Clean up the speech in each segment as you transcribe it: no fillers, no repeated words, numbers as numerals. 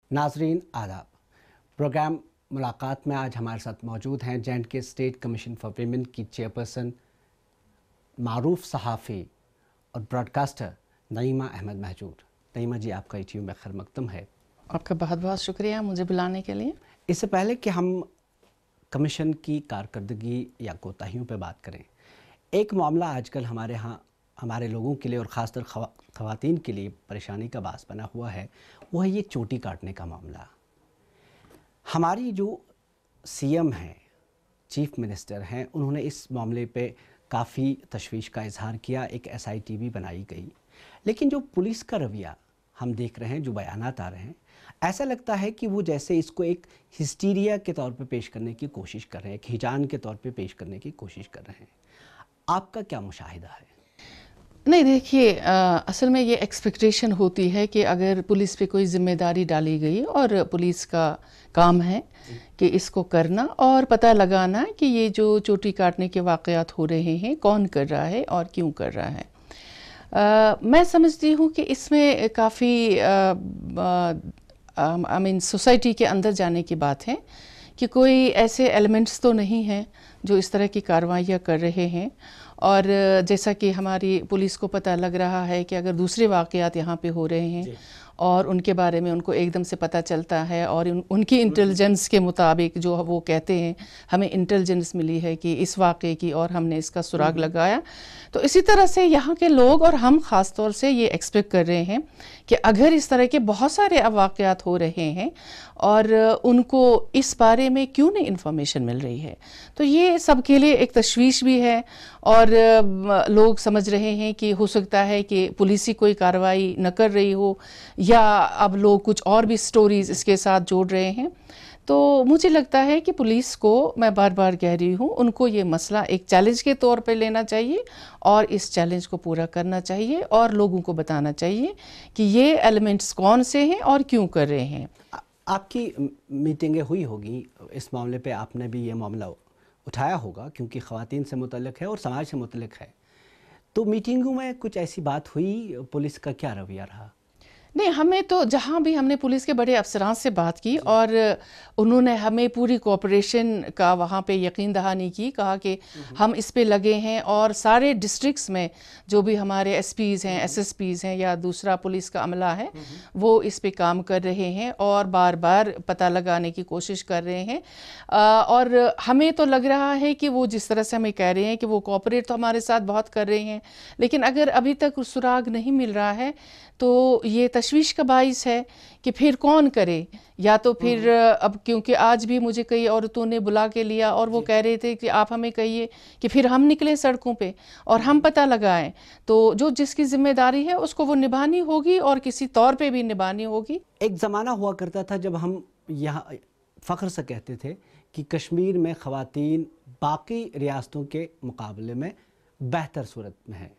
नाजरीन आदाब। प्रोग्राम मुलाकात में आज हमारे साथ मौजूद हैं J&K state commission for women की चेयरपर्सन, मारूफ सहाफ़ी और ब्रॉडकास्टर नईमा अहमद महजूर। नईमा जी, आपका ETV में खैर मकदम है। आपका बहुत बहुत शुक्रिया मुझे बुलाने के लिए। इससे पहले कि हम कमीशन की कारकर्दगी या कोताहियों पर बात करें, एक मामला आजकल हमारे यहाँ हमारे लोगों के लिए और ख़ासतर ख़वातीन के लिए परेशानी का बास बना हुआ है, वो है ये चोटी काटने का मामला। हमारी जो CM हैं, चीफ मिनिस्टर हैं, उन्होंने इस मामले पे काफ़ी तशवीश का इजहार किया, एक SIT भी बनाई गई, लेकिन जो पुलिस का रवैया हम देख रहे हैं, जो बयानात आ रहे हैं, ऐसा लगता है कि वो जैसे इसको एक हिस्टीरिया के तौर पे पेश करने की कोशिश कर रहे हैं, एक हिजान के तौर पे पेश करने की कोशिश कर रहे हैं। आपका क्या मुशाहिदा है? नहीं, देखिए, असल में ये एक्सपेक्टेशन होती है कि अगर पुलिस पे कोई ज़िम्मेदारी डाली गई और पुलिस का काम है कि इसको करना और पता लगाना कि ये जो चोटी काटने के वाक़यात हो रहे हैं कौन कर रहा है और क्यों कर रहा है। मैं समझती हूँ कि इसमें काफ़ी सोसाइटी के अंदर जाने की बात है कि कोई ऐसे एलिमेंट्स तो नहीं हैं जो इस तरह की कार्रवाइयाँ कर रहे हैं। और जैसा कि हमारी पुलिस को पता लग रहा है कि अगर दूसरे वाक़यात यहाँ पे हो रहे हैं और उनके बारे में उनको एकदम से पता चलता है और उनकी इंटेलिजेंस के मुताबिक जो वो कहते हैं हमें इंटेलिजेंस मिली है कि इस वाक़े की और हमने इसका सुराग लगाया, तो इसी तरह से यहाँ के लोग और हम ख़ास तौर से ये एक्सपेक्ट कर रहे हैं कि अगर इस तरह के बहुत सारे वाक़यात हो रहे हैं और उनको इस बारे में क्यों नहीं इन्फॉर्मेशन मिल रही है, तो ये सबके लिए एक तशवीश भी है। और लोग समझ रहे हैं कि हो सकता है कि पुलिस ही कोई कार्रवाई न कर रही हो या अब लोग कुछ और भी स्टोरीज़ इसके साथ जोड़ रहे हैं। तो मुझे लगता है कि पुलिस को, मैं बार बार कह रही हूँ, उनको ये मसला एक चैलेंज के तौर पे लेना चाहिए और इस चैलेंज को पूरा करना चाहिए और लोगों को बताना चाहिए कि ये एलिमेंट्स कौन से हैं और क्यों कर रहे हैं। आपकी मीटिंगें हुई होगी इस मामले पे, आपने भी ये मामला उठाया होगा क्योंकि ख़वातीन से मुतल्लिक़ है और समाज से मुतल्लिक़ है, तो मीटिंगों में कुछ ऐसी बात हुई? पुलिस का क्या रवैया रहा? नहीं, हमें तो जहाँ भी हमने पुलिस के बड़े अफसरान से बात की और उन्होंने हमें पूरी कोऑपरेशन का वहाँ पे यकीन दहानी की, कहा कि हम इस पे लगे हैं और सारे डिस्ट्रिक्ट्स में जो भी हमारे SPs हैं, SSPs हैं या दूसरा पुलिस का अमला है, वो इस पे काम कर रहे हैं और बार बार पता लगाने की कोशिश कर रहे हैं। और हमें तो लग रहा है कि वो जिस तरह से हमें कह रहे हैं कि वो कोऑपरेट तो हमारे साथ बहुत कर रहे हैं, लेकिन अगर अभी तक सुराग नहीं मिल रहा है तो ये तशवीश का बाइस है कि फिर कौन करे। या तो फिर अब क्योंकि आज भी मुझे कई औरतों ने बुला के लिया और वो कह रहे थे कि आप हमें कहिए कि फिर हम निकले सड़कों पे और हम पता लगाएं, तो जो जिसकी ज़िम्मेदारी है उसको वो निभानी होगी और किसी तौर पे भी निभानी होगी। एक ज़माना हुआ करता था जब हम यहाँ फ़ख्र से कहते थे कि कश्मीर में ख़वातीन बाकी रियासतों के मुकाबले में बेहतर सूरत में है,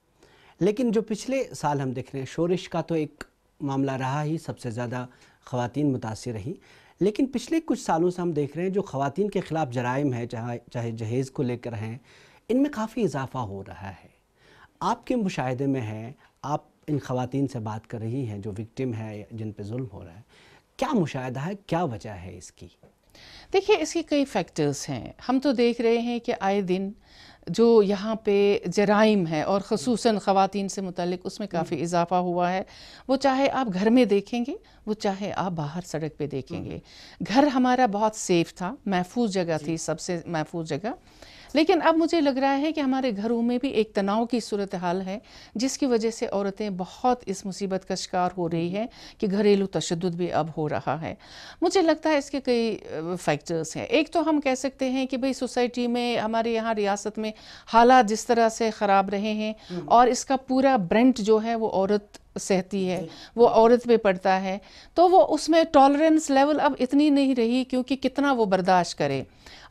लेकिन जो पिछले साल हम देख रहे हैं, शोरिश का तो एक मामला रहा ही, सबसे ज़्यादा ख़वातीन मुतासिर रही, लेकिन पिछले कुछ सालों से हम देख रहे हैं जो ख़वातीन के ख़िलाफ़ जराइम है, चाहे जहेज़ को लेकर हैं, इनमें काफ़ी इजाफ़ा हो रहा है। आपके मुशाहिदे में है, आप इन ख़वातीन से बात कर रही हैं जो विक्टिम है, जिन पे जुल्म हो रहा है, क्या मुशाहिदा है, क्या वजह है इसकी? देखिए, इसके कई फैक्टर्स हैं। हम तो देख रहे हैं कि आए दिन जो यहाँ पे जराइम है और ख़ुसूसन ख़वातीन से मुतल्लिक़ उसमें काफ़ी इजाफ़ा हुआ है। वो चाहे आप घर में देखेंगे, वो चाहे आप बाहर सड़क पे देखेंगे। घर हमारा बहुत सेफ़ था, महफूज जगह थी, सबसे महफूज जगह, लेकिन अब मुझे लग रहा है कि हमारे घरों में भी एक तनाव की सूरत हाल है जिसकी वजह से औरतें बहुत इस मुसीबत का शिकार हो रही हैं कि घरेलू तशद्दुद भी अब हो रहा है। मुझे लगता है इसके कई फैक्टर्स हैं। एक तो हम कह सकते हैं कि भाई सोसाइटी में, हमारे यहाँ रियासत में हालात जिस तरह से ख़राब रहे हैं और इसका पूरा ब्रेंट जो है वो औरत सहती है, वो औरत पे पड़ता है, तो वो उसमें टॉलरेंस लेवल अब इतनी नहीं रही क्योंकि कितना वो बर्दाश्त करे।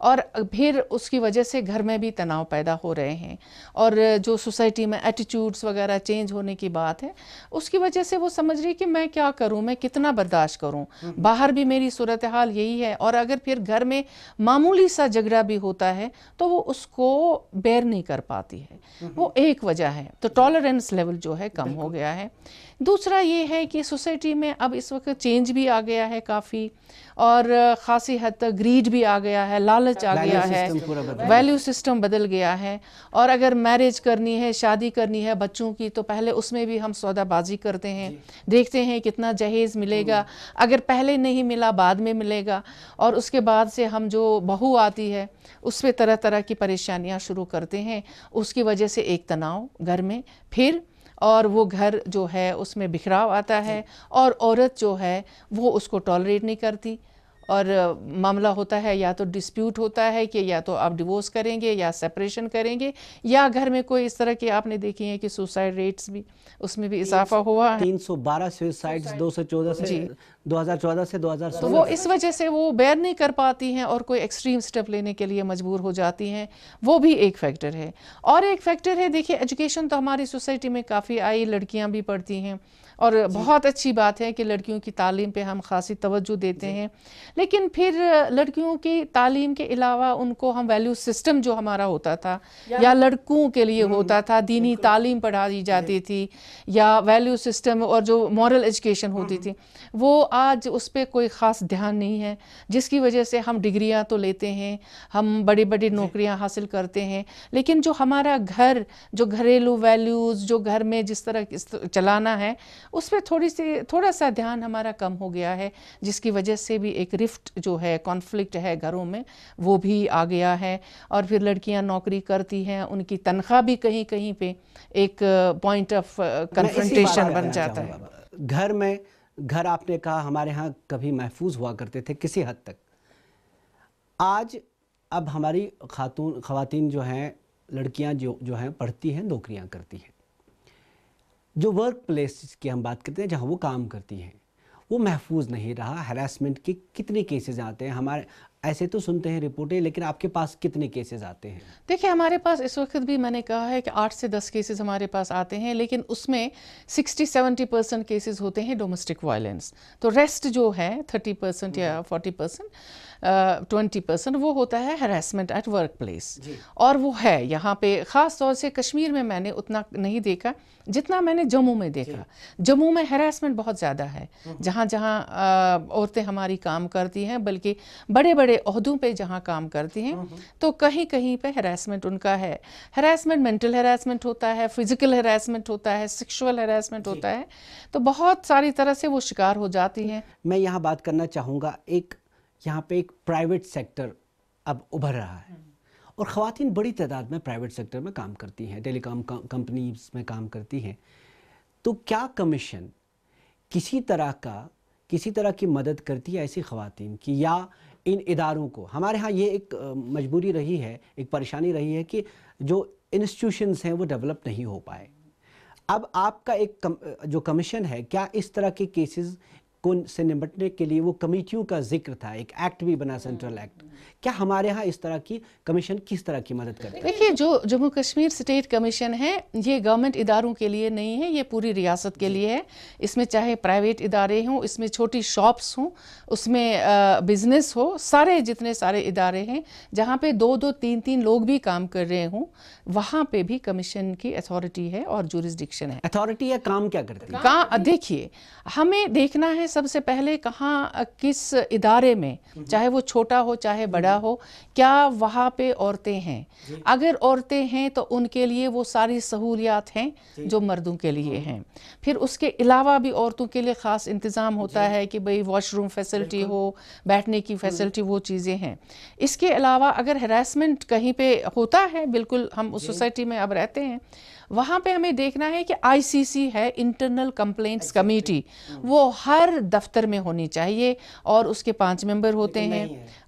اور پھر اس کی وجہ سے گھر میں بھی تناؤ پیدا ہو رہے ہیں، اور جو سوسائٹی میں ایٹیٹیوڈز وغیرہ چینج ہونے کی بات ہے، اس کی وجہ سے وہ سمجھ رہی کہ میں کیا کروں، میں کتنا برداشت کروں، باہر بھی میری صورتحال یہی ہے، اور اگر پھر گھر میں معمولی سا جھگڑا بھی ہوتا ہے تو وہ اس کو بیئر نہیں کر پاتی ہے، وہ ایک وجہ ہے۔ تو ٹالرنس لیول جو ہے کم ہو گیا ہے۔ دوسرا یہ ہے کہ سوسائٹی میں اب اس وقت چینج بھی آ گیا ہے کافی، اور خاصی حد تک گریڈ بھی آ گیا ہے، لالچ آ گیا ہے، ویلیو سسٹم بدل گیا ہے، اور اگر میرج کرنی ہے، شادی کرنی ہے بچوں کی، تو پہلے اس میں بھی ہم سودا بازی کرتے ہیں، دیکھتے ہیں کتنا جہیز ملے گا، اگر پہلے نہیں ملا بعد میں ملے گا، اور اس کے بعد سے ہم جو بہو آتی ہے اس پہ طرح طرح کی پریشانیاں شروع کرتے ہیں، اس کی وجہ سے ایک تناؤ گھر میں، پھر اور وہ گھر جو ہے اس میں بکھراؤ آتا ہے، اور عورت جو ہے وہ اس کو ٹالریٹ نہیں کرتی، اور معاملہ ہوتا ہے یا تو ڈسپیوٹ ہوتا ہے کہ یا تو آپ ڈیورس کریں گے یا سیپریشن کریں گے، یا گھر میں کوئی اس طرح کی آپ نے دیکھی ہیں کہ سوسائڈ ریٹس بھی اس میں بھی اضافہ ہوا ہے، 312 سوسائڈز 2014 سے 2014 سے 2016 تو وہ اس وجہ سے وہ بیئر نہیں کر پاتی ہیں اور کوئی ایکسٹریم سٹیپ لینے کے لیے مجبور ہو جاتی ہیں، وہ بھی ایک فیکٹر ہے۔ اور ایک فیکٹر ہے، دیکھیے ایجوکیشن تو ہماری سوسائٹی میں کافی آئی، لڑکیاں بھی پڑھتی ہیں، اور بہت اچھی بات ہے کہ لڑکیوں کی تعلیم پہ ہم خاصی توجہ دیتے ہیں، لیکن پھر لڑکیوں کی تعلیم کے علاوہ ان کو ہم ویلیو سسٹم جو ہمارا ہوتا تھا یا لڑکوں کے لیے ہوتا تھا، دینی تعلیم پڑھائی جاتی تھی، یا ویلیو سسٹم اور جو مورل ایجوکیشن ہوتی تھی، وہ آج اس پہ کوئی خاص دھیان نہیں ہے، جس کی وجہ سے ہم ڈگریاں تو لیتے ہیں، ہم بڑی بڑی نوکریاں حاصل کرتے ہیں، لیکن جو ہمارا گھر، جو گھریلو ویلیوز جو گھر میں جس طرح چلانا ہے، اس پہ تھوڑا سا دھیان ہمارا کم ہو گیا ہے، جس کی وجہ سے بھی ایک رفٹ جو ہے، کانفلکٹ ہے گھروں میں، وہ بھی آ گیا ہے، اور پھر لڑکیاں نوکری کرتی ہیں، ان کی تنخواہ بھی کہیں کہیں پہ ایک پوائنٹ آف کنفرنٹیشن بن جاتا ہے۔ گھر آپ نے کہا ہمارے ہاں کبھی محفوظ ہوا کرتے تھے کسی حد تک، آج اب ہماری خواتین جو ہیں، لڑکیاں جو ہیں پڑھتی ہیں، نوکریاں کرتی ہیں، جو ورک پلیس کی ہم بات کرتے ہیں جہاں وہ کام کرتی ہیں، وہ محفوظ نہیں رہا۔ ہراسمنٹ کے کتنے کیسز آتے ہیں؟ ہمارے ایسے تو سنتے ہیں رپورٹیں، لیکن آپ کے پاس کتنے کیسز آتے ہیں؟ دیکھیں ہمارے پاس اس وقت بھی میں نے کہا ہے کہ 8 سے 10 کیسز ہمارے پاس آتے ہیں، لیکن اس میں 60-70% کیسز ہوتے ہیں ڈومیسٹک وائلنس، تو ریسٹ جو ہے 30% یا 40%، 20% وہ ہوتا ہے ہراسمنٹ ایٹ ورک پلیس، اور وہ ہے یہاں پہ خاص طور سے کشمیر میں نے اتنا نہیں دیکھا جتنا میں نے جموں میں دیکھا۔ جموں میں ہراسمنٹ بہت زیادہ ہے، جہاں جہاں عورتیں ہماری کام کرتی ہیں، بلکہ بڑے بڑے عہدوں پہ جہاں کام کرتی ہیں، تو کہیں کہیں پہ ہراسمنٹ ان کا ہے۔ ہراسمنٹ مینٹل ہراسمنٹ ہوتا ہے، فزیکل ہراسمنٹ ہوتا ہے، سیکشول ہراسمنٹ ہوتا ہے، تو بہت ساری طرح سے وہ شکار ہو جاتی ہیں۔ میں یہاں بات کرنا چاہوں گا، یہاں پہ ایک پرائیویٹ سیکٹر اب ابھر رہا ہے، اور خواتین بڑی تعداد میں پرائیویٹ سیکٹر میں کام کرتی ہیں، ٹیلی کام کمپنیز میں کام کرتی ہیں، تو کیا کمیشن کسی طرح کی مدد کرتی ہے ایسی خواتین کی، یا ان اداروں کو؟ ہمارے ہاں یہ ایک مجبوری رہی ہے، ایک پریشانی رہی ہے کہ جو انسٹیٹیوشنز ہیں وہ ڈیولپ نہیں ہو پائے۔ اب آپ کا ایک جو کمیشن ہے، کیا اس طرح کے کیسز سے نمٹنے کے لیے وہ کمیٹیوں کا ذکر تھا، ایک ایکٹ بھی بنا سینٹرل ایکٹ، کیا ہمارے ہاں اس طرح کی کمیشن کس طرح کی مدد کرتے ہیں؟ دیکھیے جو جموں کشمیر اسٹیٹ کمیشن ہے، یہ گورنمنٹ اداروں کے لیے نہیں ہے، یہ پوری ریاست کے لیے ہے۔ اس میں چاہے پرائیویٹ ادارے ہوں، اس میں چھوٹی شاپس ہوں، اس میں بزنس ہو، سارے جتنے سارے ادارے ہیں جہاں پہ 2-3 لوگ بھی کام کر رہے ہوں، وہاں پہ بھی کمیشن کی اتھارٹی ہے اور جورسڈکشن ہے۔ اتھارٹی ہے، کام کیا کرتی ہے؟ دیکھیے ہمیں دیکھنا ہے سب سے پہلے کہاں کس ادارے میں، چاہے وہ چھوٹا ہو چاہے بڑا ہو، کیا وہاں پہ عورتیں ہیں؟ اگر عورتیں ہیں تو ان کے لیے وہ ساری سہولیات ہیں جو مردوں کے لیے ہیں۔ پھر اس کے علاوہ بھی عورتوں کے لیے خاص انتظام ہوتا ہے کہ بھئی واش روم فیسلٹی ہو، بیٹھنے کی فیسلٹی، وہ چیزیں ہیں۔ اس کے علاوہ اگر ہراسمنٹ کہیں پہ ہوتا ہے، بالکل ہم اس سوسائٹی میں اب رہتے ہیں، وہاں پہ ہمیں دیکھنا ہے کہ ICC ہے، انٹرنل کمپلینٹس کمیٹی، وہ ہر دفتر میں ہونی چاہیے، اور اس کے 5 ممبر ہوتے ہیں۔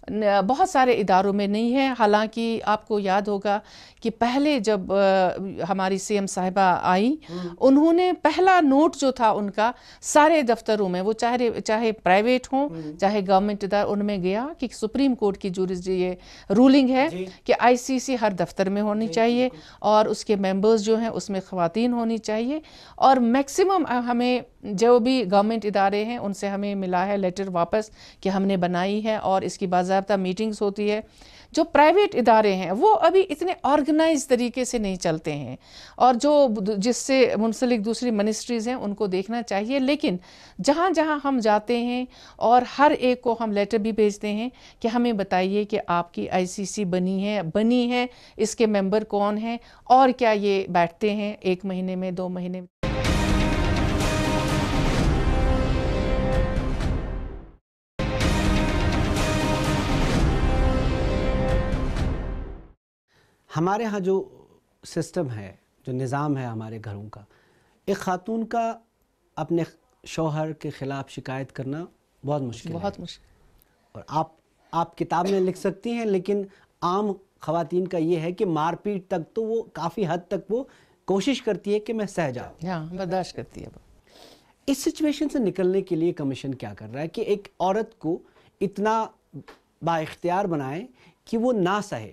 بہت سارے اداروں میں نہیں ہے. حالانکہ آپ کو یاد ہوگا کہ پہلے جب ہماری سی ایم صاحبہ آئی, انہوں نے پہلا نوٹ جو تھا ان کا سارے دفتروں میں, وہ چاہے پرائیویٹ ہوں چاہے گورنمنٹ ادارے, ان میں گیا کہ سپریم کورٹ کی یہ رولنگ ہے کہ آئی سی سی ہر دفتر میں ہونی چاہیے اور اس کے ممبرز جو ہیں اس میں خواتین ہونی چاہیے. اور میکسیمم ہمیں جو بھی گورنمنٹ ادارے ہیں ان سے ہمیں ملا ہے لیٹر واپس کہ ہم نے بنائی ہے اور اس کی باضابطہ میٹنگز ہوتی ہے. جو پرائیویٹ ادارے ہیں وہ ابھی اتنے آرگنائز طریقے سے نہیں چلتے ہیں, اور جو جس سے منسلک دوسری منسٹریز ہیں ان کو دیکھنا چاہیے. لیکن جہاں جہاں ہم جاتے ہیں اور ہر ایک کو ہم لیٹر بھی بھیجتے ہیں کہ ہمیں بتائیے کہ آپ کی آئی سی سی بنی ہے, اس کے ممبر کون ہیں اور کیا یہ بیٹھتے ہیں 1 مہینے میں 2 مہینے میں. ہمارے ہاں جو سسٹم ہے, جو نظام ہے ہمارے گھروں کا, ایک خاتون کا اپنے شوہر کے خلاف شکایت کرنا بہت مشکل ہے. بہت مشکل. اور آپ کتاب میں لکھ سکتی ہیں, لیکن عام خواتین کا یہ ہے کہ مار پیٹ تک تو وہ کافی حد تک وہ کوشش کرتی ہے کہ میں سہ جاؤں. ہاں, برداشت کرتی ہے. اس سچویشن سے نکلنے کے لیے کمیشن کیا کر رہا ہے کہ ایک عورت کو اتنا با اختیار بنائے کہ وہ نہ سہے,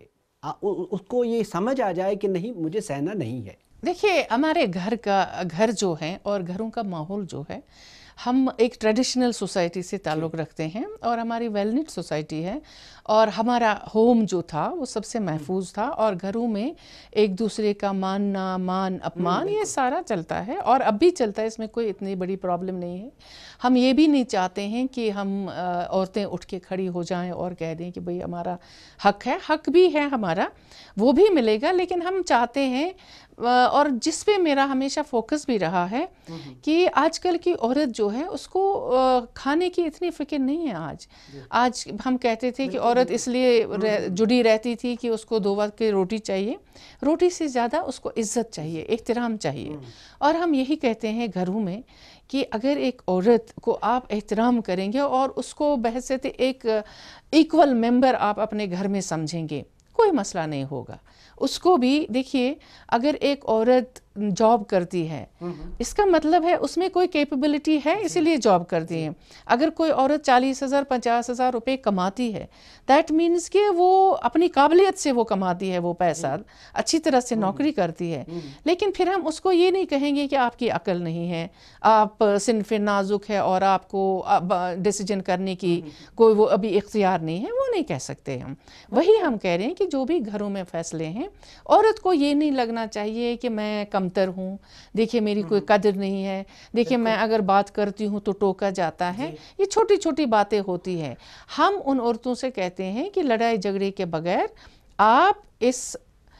اس کو یہ سمجھ آ جائے کہ نہیں مجھے سہنا نہیں ہے. دیکھیے ہمارے گھر جو ہیں اور گھروں کا ماحول جو ہے, ہم ایک ٹریڈیشنل سوسائٹی سے تعلق رکھتے ہیں اور ہماری ویل نٹ سوسائٹی ہے, اور ہمارا ہوم جو تھا وہ سب سے محفوظ تھا, اور گھروں میں ایک دوسرے کا مان اپمان یہ سارا چلتا ہے اور اب بھی چلتا ہے, اس میں کوئی اتنی بڑی پرابلم نہیں ہے. ہم یہ بھی نہیں چاہتے ہیں کہ ہم عورتیں اٹھ کے کھڑی ہو جائیں اور کہہ دیں کہ بھئی ہمارا حق ہے. حق بھی ہے ہمارا, وہ بھی ملے گا, لیکن ہم چاہتے ہیں, اور جس پہ میرا ہمیشہ فوکس بھی رہا ہے, کہ آج کل کی عورت جو ہے اس کو کھانے کی اتنی فکر نہیں ہے. آج ہم کہتے تھے کہ عورت اس لیے جڑی رہتی تھی کہ اس کو 2 وقت کی روٹی چاہیے, روٹی سے زیادہ اس کو عزت چاہیے, احترام چاہیے. اور ہم یہی کہتے ہیں گھروں میں کہ اگر ایک عورت کو آپ احترام کریں گے اور اس کو بحیثیت ایک ایکول ممبر آپ اپنے گھر میں سمجھیں گے, کوئی مسئلہ نہیں ہوگا. اس کو بھی دیکھیے, اگر ایک عورت جاب کرتی ہے اس کا مطلب ہے اس میں کوئی کیپیبلٹی ہے, اسی لیے جاب کرتی ہے. اگر کوئی عورت 40,000 50,000 روپے کماتی ہے, دیٹ مینس کہ وہ اپنی قابلیت سے وہ کماتی ہے وہ پیسہ, اچھی طرح سے نوکری کرتی ہے. لیکن پھر ہم اس کو یہ نہیں کہیں گے کہ آپ کی عقل نہیں ہے, آپ صنف نازک ہے اور آپ کو ڈیسیجن کرنے کی کوئی وہ ابھی اختیار نہیں ہے, وہ نہیں کہہ سکتے ہم. وہی ہم کہہ رہے ہیں کہ جو بھی گھروں میں فیصلے ہیں, عورت کو یہ نہیں لگنا چاہیے کہ میں کمتر ہوں, دیکھیں میری کوئی قدر نہیں ہے, دیکھیں میں اگر بات کرتی ہوں تو ٹوکا جاتا ہے. یہ چھوٹی چھوٹی باتیں ہوتی ہیں. ہم ان عورتوں سے کہتے ہیں کہ لڑائی جھگڑے کے بغیر آپ اس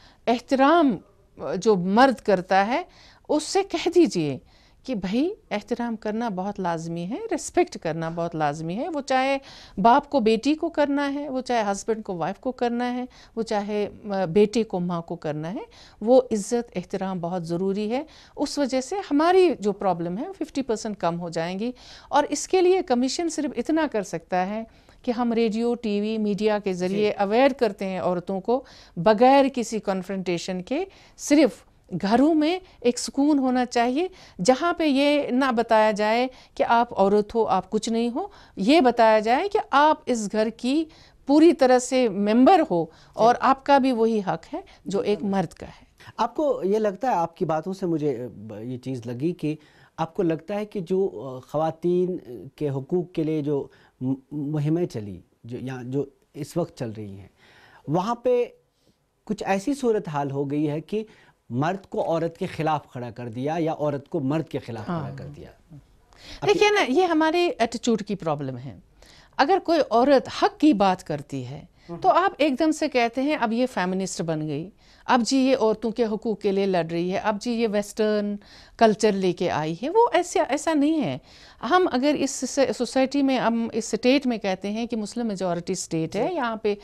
احترام جو مرد کرتا ہے اس سے کہہ دیجئے کہ بھائی احترام کرنا بہت لازمی ہے, ریسپیکٹ کرنا بہت لازمی ہے. وہ چاہے باپ کو بیٹی کو کرنا ہے, وہ چاہے ہسبینڈ کو وائف کو کرنا ہے, وہ چاہے بیٹے کو ماں کو کرنا ہے, وہ عزت احترام بہت ضروری ہے. اس وجہ سے ہماری جو پرابلم ہے 50% کم ہو جائیں گی. اور اس کے لیے کمیشن صرف اتنا کر سکتا ہے کہ ہم ریڈیو ٹی وی میڈیا کے ذریعے اویئر کرتے ہیں عورتوں کو, بغیر کسی کنفرنٹیشن کے. صرف گھروں میں ایک سکون ہونا چاہیے جہاں پہ یہ نہ بتایا جائے کہ آپ عورت ہو, آپ کچھ نہیں ہو. یہ بتایا جائے کہ آپ اس گھر کی پوری طرح سے ممبر ہو اور آپ کا بھی وہی حق ہے جو ایک مرد کا ہے. آپ کو یہ لگتا ہے, آپ کی باتوں سے مجھے یہ چیز لگی کہ آپ کو لگتا ہے کہ جو خواتین کے حقوق کے لیے جو مہمیں چلی, جو اس وقت چل رہی ہیں, وہاں پہ کچھ ایسی صورتحال ہو گئی ہے کہ مرد کو عورت کے خلاف کھڑا کر دیا یا عورت کو مرد کے خلاف کھڑا کر دیا. دیکھیے نا, یہ ہمارے ایٹیچیوڈ کی پرابلم ہے. اگر کوئی عورت حق کی بات کرتی ہے تو آپ ایک دم سے کہتے ہیں اب یہ فیمنسٹ بن گئی, اب جی یہ عورتوں کے حقوق کے لیے لڑ رہی ہے, اب جی یہ ویسٹرن کلچر لے کے آئی ہے. وہ ایسا نہیں ہے. ہم اگر اس سوسائٹی میں, ہم اس سٹیٹ میں کہتے ہیں کہ مسلم میجورٹی سٹیٹ ہے, یہاں پہ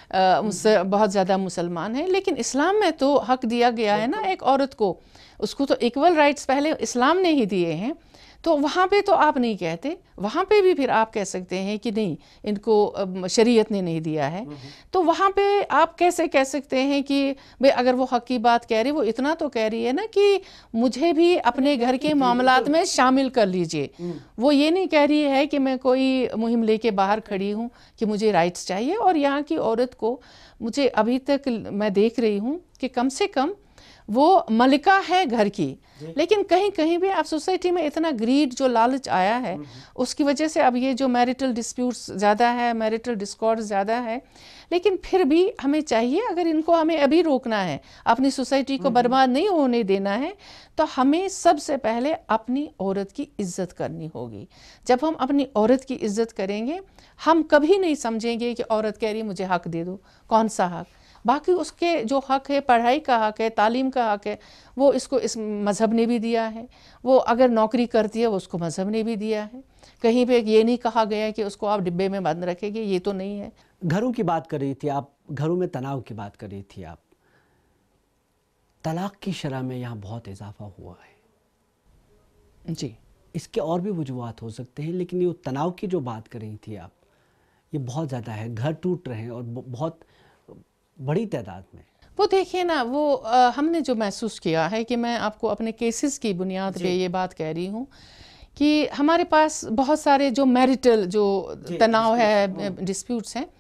بہت زیادہ مسلمان ہیں, لیکن اسلام میں تو حق دیا گیا ہے نا ایک عورت کو, اس کو تو ایکول رائٹس پہلے اسلام نے ہی دیے ہیں. تو وہاں پہ تو آپ نہیں کہتے، وہاں پہ بھی پھر آپ کہہ سکتے ہیں کہ نہیں ان کو شریعت نے نہیں دیا ہے. تو وہاں پہ آپ کیسے کہہ سکتے ہیں کہ بھئی اگر وہ حق کی بات کہہ رہی، وہ اتنا تو کہہ رہی ہے نا کہ مجھے بھی اپنے گھر کے معاملات میں شامل کر لیجئے. وہ یہ نہیں کہہ رہی ہے کہ میں کوئی مہم لے کے باہر کھڑی ہوں کہ مجھے رائٹس چاہیے. اور یہاں کی عورت کو مجھے ابھی تک میں دیکھ رہی ہوں کہ کم سے کم وہ ملکہ ہے گھر کی، لیکن کہیں کہیں بھی اب سوسائٹی میں اتنا گریڈ جو لالچ آیا ہے اس کی وجہ سے اب یہ جو میریٹل ڈسپیوٹس زیادہ ہے، میریٹل ڈسکارڈ زیادہ ہے. لیکن پھر بھی ہمیں چاہیے، اگر ان کو ہمیں ابھی روکنا ہے، اپنی سوسائٹی کو برباد نہیں ہونے دینا ہے، تو ہمیں سب سے پہلے اپنی عورت کی عزت کرنی ہوگی. جب ہم اپنی عورت کی عزت کریں گے، ہم کبھی نہیں سمجھیں گے کہ عورت کہہ رہی مجھے حق دے دو. کون سا حق؟ باقی اس کے جو حق ہے، پڑھائی کا حق ہے، تعلیم کا حق ہے، وہ اس کو اس مذہب نے بھی دیا ہے. وہ اگر نوکری کرتی ہے وہ اس کو مذہب نے بھی دیا ہے. کہیں پہ یہ نہیں کہا گیا کہ اس کو آپ ڈبے میں بند رکھیں گے، یہ تو نہیں ہے. گھروں کی بات کر رہی تھی آپ، گھروں میں تناؤ کی بات کر رہی تھی آپ. طلاق کی شرح میں یہاں بہت اضافہ ہوا ہے جی. اس کے اور بھی وجوہات ہو سکتے ہیں، لیکن یہ تناؤ کی جو بات کر رہی تھی آپ، یہ بہت زیادہ ہے. گھر ٹوٹ رہے ہیں اور بہت بڑی تعداد میں. وہ دیکھیے نا، وہ ہم نے جو محسوس کیا ہے کہ میں آپ کو اپنے کیسز کی بنیاد پہ یہ بات کہہ رہی ہوں کہ ہمارے پاس بہت سارے جو میریٹل جو تناؤ ہے، ڈسپیوٹس ہیں،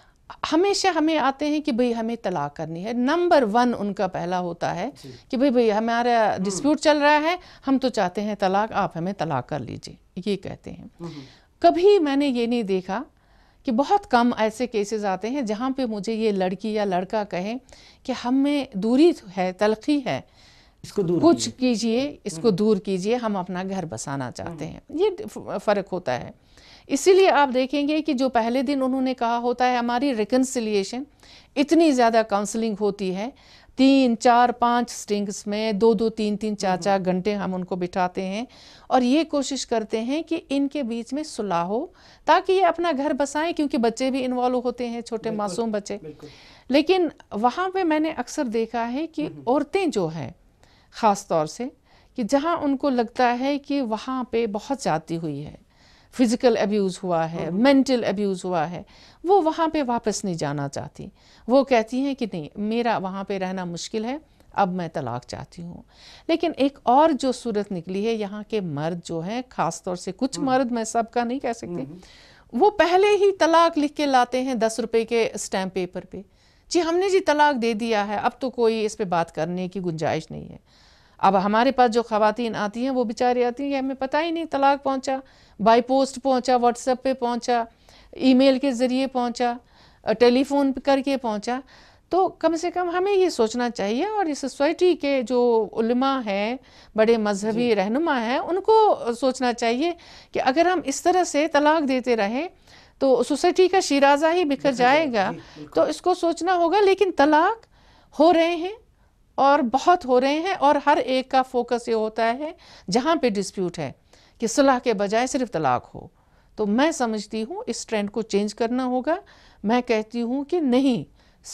ہمیشہ ہمیں آتے ہیں کہ بھئی ہمیں طلاق کرنی ہے. نمبر 1 ان کا پہلا ہوتا ہے کہ بھئی ہمارا ڈسپیوٹ چل رہا ہے، ہم تو چاہتے ہیں طلاق، آپ ہمیں طلاق کر لیجئے، یہ کہتے ہیں. کبھی میں نے یہ نہیں دیکھا کہ بہت کم ایسے کیسز آتے ہیں جہاں پہ مجھے یہ لڑکی یا لڑکا کہے کہ ہم میں دوری ہے، تلخی ہے، اس کو دور کچھ کیجئے، اس کو دور کیجئے، ہم اپنا گھر بسانا چاہتے ہیں. یہ فرق ہوتا ہے. اسی لیے آپ دیکھیں گے کہ جو پہلے دن انہوں نے کہا ہوتا ہے ہماری ریکنسیلیشن، اتنی زیادہ کاؤنسلنگ ہوتی ہے، 3 4 5 سٹنگز میں 2 2 3 3 4 4 گھنٹے ہم ان کو بٹھاتے ہیں اور یہ کوشش کرتے ہیں کہ ان کے بیچ میں صلح ہو تاکہ یہ اپنا گھر بسائیں، کیونکہ بچے بھی انوالو ہوتے ہیں، چھوٹے معصوم بچے. لیکن وہاں پہ میں نے اکثر دیکھا ہے کہ عورتیں جو ہیں خاص طور سے، کہ جہاں ان کو لگتا ہے کہ وہاں پہ بہت زیادتی ہوئی ہے، فزیکل ایبیوز ہوا ہے، مینٹل ایبیوز ہوا ہے، وہ وہاں پہ واپس نہیں جانا چاہتی. وہ کہتی ہیں کہ نہیں، میرا وہاں پہ رہنا مشکل ہے، اب میں طلاق چاہتی ہوں. لیکن ایک اور جو صورت نکلی ہے، یہاں کے مرد جو ہیں، خاص طور سے کچھ مرد، میں سب کا نہیں کہہ سکتی، وہ پہلے ہی طلاق لکھ کے لاتے ہیں 10 روپے کے اسٹیمپ پیپر پہ. جی ہم نے جی طلاق دے دیا ہے، اب تو کوئی اس پہ بات کرنے کی گنجائش نہیں ہے. اب ہمارے پاس جو خواتین آتی ہیں وہ بیچاری آتی ہیں کہ ہمیں پتہ ہی نہیں، طلاق پہنچا، بائی پوسٹ پہنچا، واٹس ایپ پہ پہنچا، ای میل کے ذریعے پہنچا، ٹیلی فون کر کے پہنچا. تو کم سے کم ہمیں یہ سوچنا چاہیے، اور اس سوسائٹی کے جو علماء ہیں، بڑے مذہبی رہنما ہیں، ان کو سوچنا چاہیے کہ اگر ہم اس طرح سے طلاق دیتے رہیں تو سوسائٹی کا شیرازہ ہی بکھر جائے گا. تو اس کو سوچنا ہوگا. لیکن طلاق ہو رہے ہیں اور بہت ہو رہے ہیں، اور ہر ایک کا فوکس یہ ہوتا ہے جہاں پہ ڈسپیوٹ ہے کہ صلح کے بجائے صرف طلاق ہو. تو میں سمجھتی ہوں اس ٹرینڈ کو چینج کرنا ہوگا. میں کہتی ہوں کہ نہیں،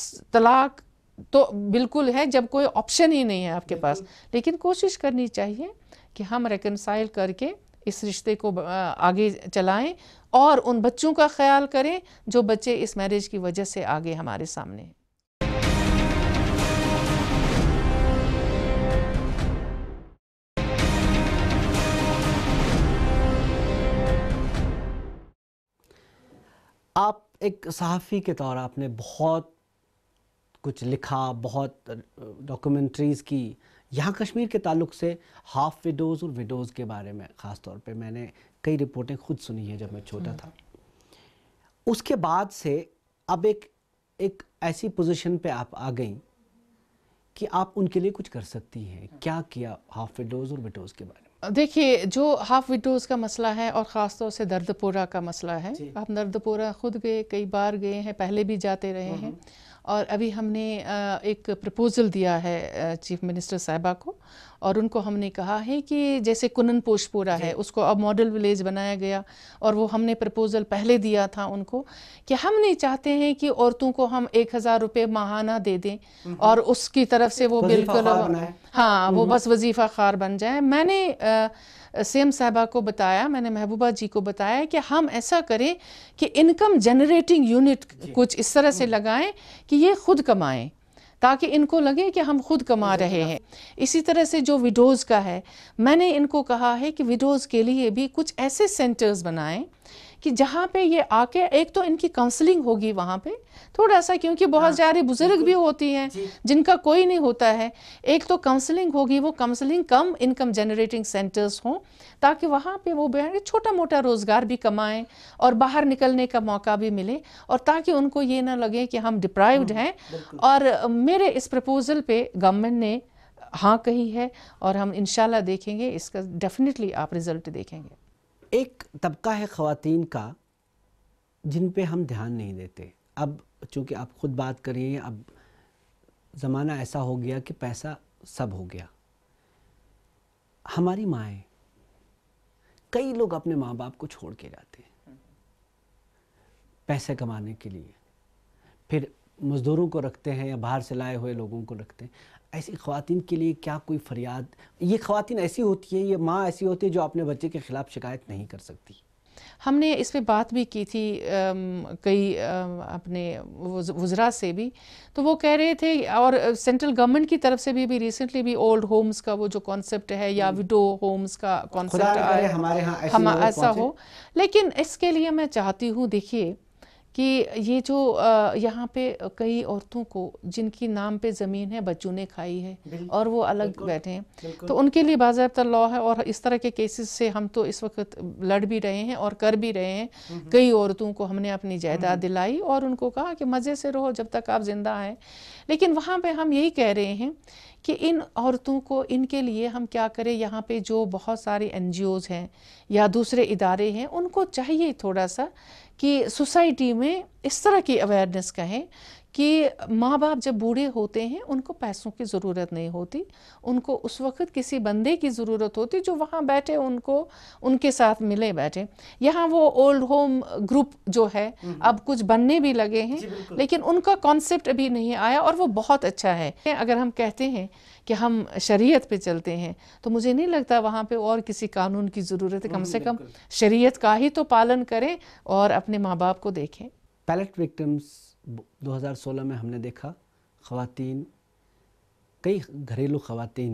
طلاق تو بالکل ہے جب کوئی آپشن ہی نہیں ہے آپ کے پاس، لیکن کوشش کرنی چاہیے کہ ہم ریکنسائل کر کے اس رشتے کو آگے چلائیں اور ان بچوں کا خیال کریں جو بچے اس میرج کی وجہ سے آگے ہمارے سامنے ہیں. آپ ایک صحافی کے طور آپ نے بہت کچھ لکھا، بہت ڈاکومنٹریز کی. یہاں کشمیر کے تعلق سے ہاف ویڈوز اور ویڈوز کے بارے میں خاص طور پہ میں نے کئی رپورٹیں خود سنی ہیں جب میں چھوٹا تھا. اس کے بعد سے اب ایک ایسی پوزیشن پہ آپ آ گئیں کہ آپ ان کے لیے کچھ کر سکتی ہیں. کیا کیا ہاف ویڈوز اور ویڈوز کے بارے میں؟ دیکھیے، جو ہاف ویڈوز کا مسئلہ ہے اور خاص طور سے درد پورہ کا مسئلہ ہے، آپ درد پورہ خود گئے، کئی بار گئے ہیں، پہلے بھی جاتے رہے ہیں، اور ابھی ہم نے ایک پرپوزل دیا ہے چیف منسٹر صاحبہ کو، اور ان کو ہم نے کہا ہے کہ جیسے کنن پوش پورا ہے اس کو اب ماڈل ولیج بنایا گیا، اور وہ ہم نے پرپوزل پہلے دیا تھا ان کو کہ ہم نہیں چاہتے ہیں کہ عورتوں کو ہم 1000 روپے ماہانہ دے دیں اور اس کی طرف سے وہ بالکل ہاں وہ بس وظیفہ خوار بن جائیں۔ میں نے سیم صاحبہ کو بتایا، میں نے محبوبہ جی کو بتایا کہ ہم ایسا کریں کہ انکم جنریٹنگ یونٹ کچھ اس طرح سے لگائیں کہ یہ خود کمائیں، تاکہ ان کو لگے کہ ہم خود کما رہے ہیں۔ اسی طرح سے جو ویڈوز کا ہے، میں نے ان کو کہا ہے کہ ویڈوز کے لیے بھی کچھ ایسے سینٹرز بنائیں کہ جہاں پہ یہ آ کے ایک تو ان کی کاؤنسلنگ ہوگی وہاں پہ تھوڑا سا، کیونکہ بہت سارے بزرگ بھی ہوتی ہیں جن کا کوئی نہیں ہوتا ہے، ایک تو کاؤنسلنگ ہوگی، وہ counselling cum income generating centres ہوں تاکہ وہاں پہ وہ چھوٹا موٹا روزگار بھی کمائیں اور باہر نکلنے کا موقع بھی ملے، اور تاکہ ان کو یہ نہ لگے کہ ہم ڈپرائیوڈ ہیں۔ اور میرے اس پرپوزل پہ گورنمنٹ نے ہاں کہی ہے، اور ہم انشاءاللہ دیکھیں گے اس کا، ڈیفینیٹلی آپ رزلٹ دیکھیں گے۔ ایک طبقہ ہے خواتین کا جن پہ ہم دھیان نہیں دیتے۔ اب چونکہ آپ خود بات کر رہی ہیں، اب زمانہ ایسا ہو گیا کہ پیسہ سب ہو گیا۔ ہماری مائیں، کئی لوگ اپنے ماں باپ کو چھوڑ کے جاتے ہیں پیسے کمانے کے لیے، پھر مزدوروں کو رکھتے ہیں یا باہر سے لائے ہوئے لوگوں کو رکھتے ہیں۔ ایسی خواتین کے لیے کیا کوئی فریاد؟ یہ خواتین ایسی ہوتی ہیں، یہ ماں ایسی ہوتی ہے جو اپنے بچے کے خلاف شکایت نہیں کر سکتی۔ ہم نے اس پہ بات بھی کی تھی کئی اپنے وزراء سے بھی، تو وہ کہہ رہے تھے، اور سینٹرل گورنمنٹ کی طرف سے بھی ریسنٹلی بھی اولڈ ہومز کا وہ جو کانسیپٹ ہے یا وڈو ہومز کا کانسیپٹ آیا، ہمارے ہاں ایسا ہو۔ لیکن اس کے لیے میں چاہتی ہوں، دیکھیے کہ یہ جو یہاں پہ کئی عورتوں کو جن کی نام پہ زمین ہے بچوں نے کھائی ہے اور وہ الگ بیٹھے ہیں، تو ان کے لیے باضابطہ لاء ہے، اور اس طرح کے کیسز سے ہم تو اس وقت لڑ بھی رہے ہیں اور کر بھی رہے ہیں۔ کئی عورتوں کو ہم نے اپنی جائیداد دلائی اور ان کو کہا کہ مزے سے رہو جب تک آپ زندہ ہیں، لیکن وہاں پہ ہم یہی کہہ رہے ہیں کہ ان عورتوں کو، ان کے لیے ہم کیا کریں، یہاں پہ جو بہت سارے NGOs ہیں یا دوسرے ادارے ہیں، ان کو چاہیے تھوڑا سا کہ سوسائٹی میں اس طرح کی اویئرنیس کہیں کہ ماں باپ جب بوڑھے ہوتے ہیں ان کو پیسوں کی ضرورت نہیں ہوتی، ان کو اس وقت کسی بندے کی ضرورت ہوتی جو وہاں بیٹھے ان کو ان کے ساتھ ملے بیٹھے۔ یہاں وہ اولڈ ہوم گروپ جو ہے اب کچھ بننے بھی لگے ہیں، لیکن ان کا کانسیپٹ ابھی نہیں آیا، اور وہ بہت اچھا ہے۔ اگر ہم کہتے ہیں کہ ہم شریعت پہ چلتے ہیں تو مجھے نہیں لگتا وہاں پہ اور کسی قانون کی ضرورت ہے، کم سے کم شریعت کا ہی تو پالن کریں اور اپنے ماں باپ کو دیکھیں۔ پیلٹ وکٹمز 2016 میں ہم نے دیکھا خواتین، کئی گھریلو خواتین،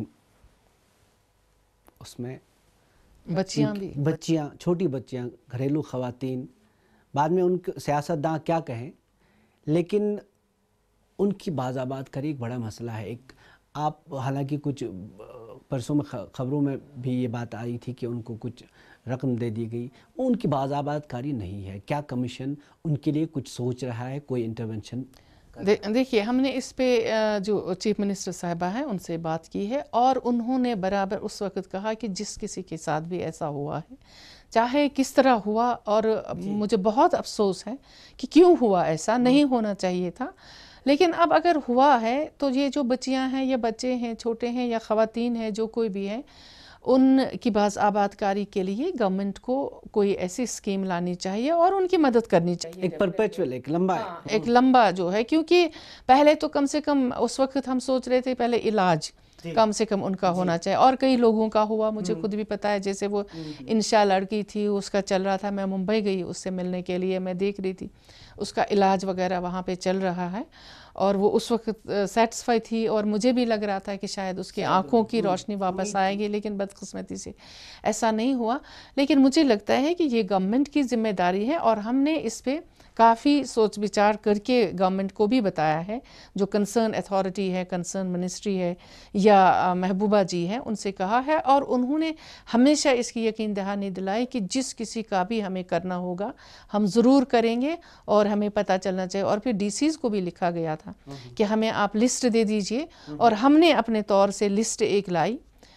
اس میں بچیاں، چھوٹی بچیاں، گھریلو خواتین، بعد میں ان کے سیاستداں کیا کہیں، لیکن ان کی باز آباد کاری ایک بڑا مسئلہ ہے۔ ایک آپ حالانکہ کچھ پرسوں میں خبروں میں بھی یہ بات آئی تھی کہ ان کو کچھ رقم دے دی گئی، وہ ان کی باز آباد کاری نہیں ہے۔ کیا کمیشن ان کے لیے کچھ سوچ رہا ہے، کوئی انٹرونشن؟ دیکھیے، ہم نے اس پہ جو چیف منسٹر صاحبہ ہیں ان سے بات کی ہے، اور انہوں نے برابر اس وقت کہا کہ جس کسی کے ساتھ بھی ایسا ہوا ہے، چاہے کس طرح ہوا، اور مجھے بہت افسوس ہے کہ کیوں ہوا، ایسا نہیں ہونا چاہیے تھا، لیکن اب اگر ہوا ہے تو یہ جو بچیاں ہیں یا بچے ہیں، چھوٹے ہیں یا خواتین ہیں، جو کوئی بھی ہیں، ان کی باز آباد کاری کے لیے گورنمنٹ کو کوئی ایسی اسکیم لانی چاہیے اور ان کی مدد کرنی چاہیے، ایک پرپیچول، ایک لمبا جو ہے، کیونکہ پہلے تو کم سے کم اس وقت ہم سوچ رہے تھے پہلے علاج کم سے کم ان کا ہونا چاہیے، اور کئی لوگوں کا ہوا، مجھے خود بھی پتا ہے، جیسے وہ انشا لڑکی تھی، اس کا چل رہا تھا، میں ممبئی گئی اس سے ملنے کے لیے، میں دیکھ رہی تھی اس کا علاج وغیرہ وہاں پہ چل رہا ہے، اور وہ اس وقت سیٹسفائی تھی، اور مجھے بھی لگ رہا تھا کہ شاید اس کی آنکھوں کی روشنی واپس آئے گی، لیکن بدقسمتی سے ایسا نہیں ہوا۔ لیکن مجھے لگتا ہے کہ یہ گورنمنٹ کی ذمہ داری ہے، اور ہم نے اس پہ کافی سوچ بچار کر کے گورنمنٹ کو بھی بتایا ہے، جو کنسرن اتھارٹی ہے، کنسرن منسٹری ہے یا محبوبہ جی ہیں، ان سے کہا ہے، اور انہوں نے ہمیشہ اس کی یقین دہانی دلائی کہ جس کسی کا بھی ہمیں کرنا ہوگا ہم ضرور کریں گے، اور ہمیں پتہ چلنا چاہیے، اور پھر DCs کو بھی لکھا گیا تھا کہ ہمیں آپ لسٹ دے دیجئے، اور ہم نے اپنے طور سے لسٹ ایک لائی،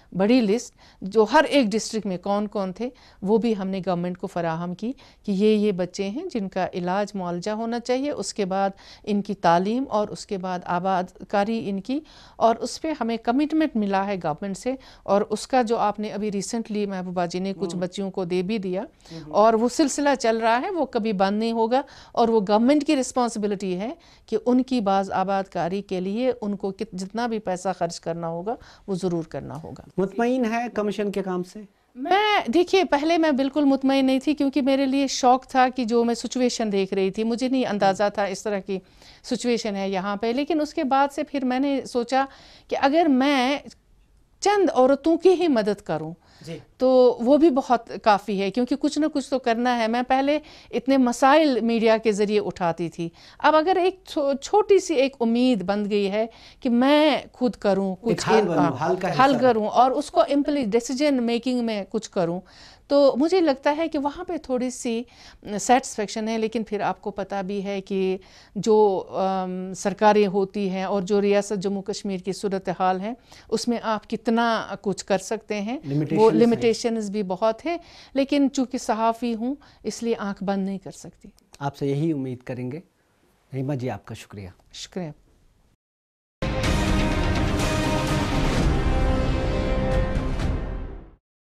बड़ी लिस्ट जो हर एक डिस्ट्रिक्ट में कौन कौन थे वो भी हमने गवर्नमेंट को फराहम की कि ये बच्चे हैं जिनका इलाज मुआलजा होना चाहिए, उसके बाद इनकी तालीम और उसके बाद आबादकारी इनकी, और उस पर हमें कमिटमेंट मिला है गवर्नमेंट से, और उसका जो आपने अभी रिसेंटली महबूबा जी ने कुछ बच्चियों को दे भी दिया और वो सिलसिला चल रहा है, वो कभी बंद नहीं होगा। और वो गवर्नमेंट की रिस्पॉन्सिबिलिटी है कि उनकी बाज़ आबादकारी के लिए उनको जितना भी पैसा खर्च करना होगा वो ज़रूर करना होगा। मुतमईन है कमीशन के काम से? मैं देखिए पहले मैं बिल्कुल मुतमईन नहीं थी, क्योंकि मेरे लिए शौक़ था कि जो मैं सिचुएशन देख रही थी, मुझे नहीं अंदाज़ा था इस तरह की सिचुएशन है यहाँ पे। लेकिन उसके बाद से फिर मैंने सोचा कि अगर मैं चंद औरतों की ही मदद करूं तो वो भी बहुत काफ़ी है, क्योंकि कुछ ना कुछ तो करना है। मैं पहले इतने मसाइल मीडिया के ज़रिए उठाती थी, अब अगर एक छोटी सी एक उम्मीद बन गई है कि मैं खुद करूं, कुछ हल करूं और उसको डिसीजन मेकिंग में कुछ करूं, तो मुझे लगता है कि वहाँ पे थोड़ी सी सेटिस्फेक्शन है। लेकिन फिर आपको पता भी है कि जो सरकारें होती हैं और जो रियासत जम्मू कश्मीर की सूरत हाल है उसमें आप कितना कुछ कर सकते हैं, वो लिमिटेशंस भी बहुत है। लेकिन चूँकि सहाफ़ी हूँ इसलिए आँख बंद नहीं कर सकती। आपसे यही उम्मीद करेंगे। नईमा जी, आपका शुक्रिया। शुक्रिया।